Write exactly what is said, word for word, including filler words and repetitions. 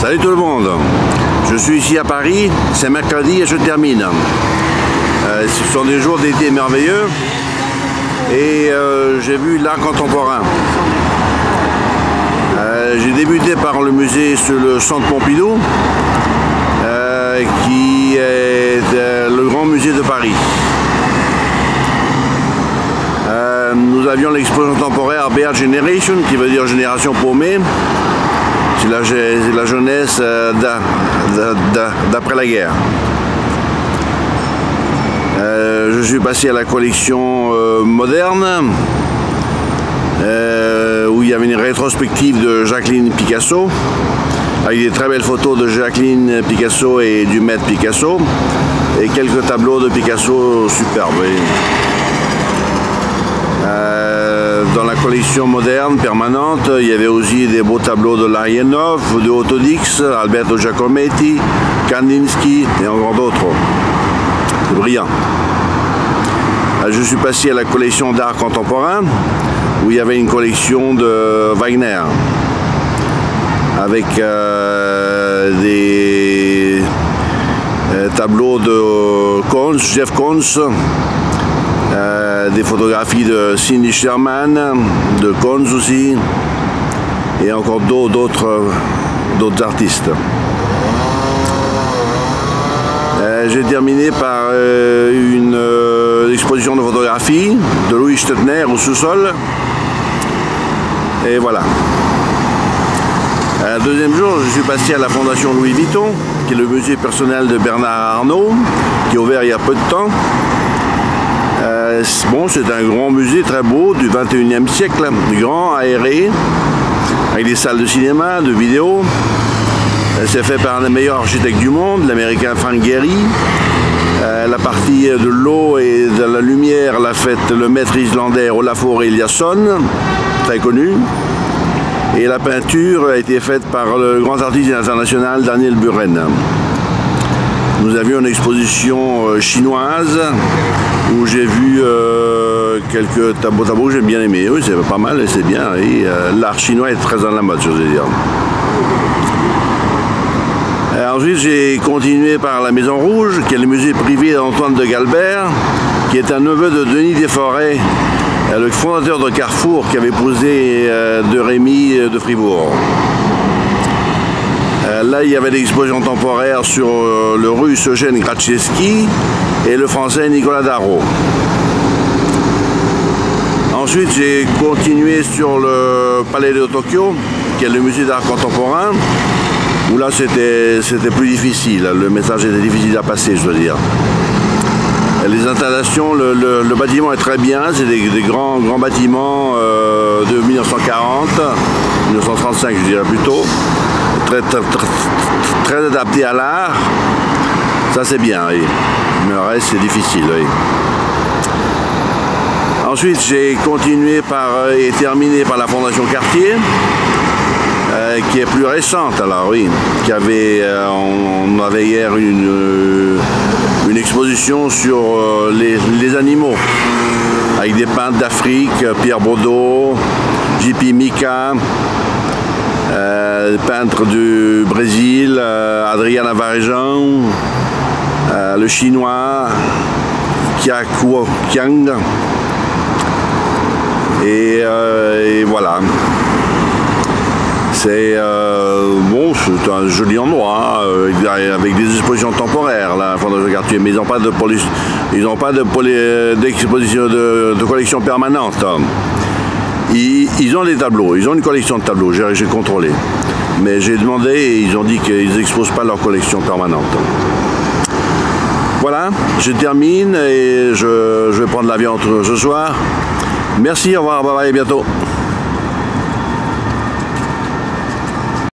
Salut tout le monde, je suis ici à Paris, c'est mercredi et je termine. Euh, ce sont des jours d'été merveilleux et euh, j'ai vu l'art contemporain. Euh, j'ai débuté par le musée sur le centre Pompidou, euh, qui est euh, le grand musée de Paris. Euh, nous avions l'exposition temporaire Bear Generation, qui veut dire génération paumée. C'est la, la jeunesse euh, d'après la guerre. Euh, je suis passé à la collection euh, moderne, euh, où il y avait une rétrospective de Jacqueline Picasso, avec des très belles photos de Jacqueline Picasso et du maître Picasso, et quelques tableaux de Picasso superbes. Euh, dans la collection moderne permanente, il y avait aussi des beaux tableaux de Larienov, de Otto Dix, Alberto Giacometti, Kandinsky et encore d'autres. C'est brillant. Euh, je suis passé à la collection d'art contemporain, où il y avait une collection de Wagner, avec euh, des euh, tableaux de Koons, Jeff Koons, Euh, des photographies de Cindy Sherman, de Koons aussi, et encore d'autres d'autres artistes. Euh, J'ai terminé par euh, une euh, exposition de photographie de Louis Stettner au sous-sol. Et voilà. Euh, deuxième jour, je suis passé à la Fondation Louis Vuitton, qui est le musée personnel de Bernard Arnault, qui est ouvert il y a peu de temps. Euh, bon, c'est un grand musée très beau du vingt et unième siècle, grand, aéré, avec des salles de cinéma, de vidéo. C'est fait par un des meilleurs architectes du monde, l'américain Frank Gehry. Euh, la partie de l'eau et de la lumière l'a faite le maître islandais Olafur Eliasson, très connu. Et la peinture a été faite par le grand artiste international Daniel Buren. Nous avions une exposition euh, chinoise où j'ai vu euh, quelques tableaux, tableaux que j'ai bien aimés. Oui, c'est pas mal et c'est bien. Et euh, l'art chinois est très en la mode, je veux dire. Et ensuite, j'ai continué par la Maison Rouge, qui est le musée privé d'Antoine de Galbert, qui est un neveu de Denis Desforêts, le fondateur de Carrefour, qui avait épousé euh, de Rémy de Fribourg. Là, il y avait l'exposition temporaire sur euh, le russe Eugène Gratchevski et le français Nicolas Darro. Ensuite, j'ai continué sur le Palais de Tokyo, qui est le musée d'art contemporain, où là, c'était plus difficile. Le message était difficile à passer, je veux dire. Les installations, le, le, le bâtiment est très bien, c'est des, des grands, grands bâtiments euh, de mille neuf cent quarante, mille neuf cent trente-cinq, je dirais plutôt. Très, très, très, très adapté à l'art, ça c'est bien, oui. Mais le reste c'est difficile, oui. Ensuite j'ai continué par et terminé par la Fondation Cartier, euh, qui est plus récente, alors oui, qui avait, euh, on, on avait hier une, euh, une exposition sur euh, les, les animaux, avec des peintres d'Afrique, Pierre Baudot, J P Mika. Euh, peintre du Brésil, euh, Adriana Varejão, euh, le chinois Kia Qiang, et, euh, et voilà. C'est euh, bon, c'est un joli endroit euh, avec des expositions temporaires là, Fondation Cartier, mais ils n'ont pas de ils n'ont pas de d'exposition de, de collection permanente. Ils, ils ont des tableaux, ils ont une collection de tableaux, j'ai contrôlé. Mais j'ai demandé et ils ont dit qu'ils n'exposent pas leur collection permanente. Voilà, je termine et je, je vais prendre l'avion ce soir. Merci, au revoir, bye bye, à bientôt.